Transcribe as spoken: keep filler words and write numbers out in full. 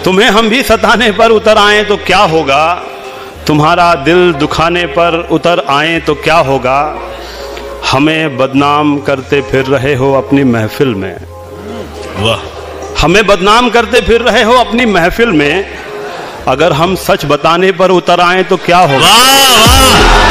तुम्हें हम भी सताने पर उतर आए तो क्या होगा, तुम्हारा दिल दुखाने पर उतर आए तो क्या होगा। हमें बदनाम करते फिर रहे हो अपनी महफिल में, वाह, हमें बदनाम करते फिर रहे हो अपनी महफिल में, अगर हम सच बताने पर उतर आए तो क्या होगा। वाह वाह।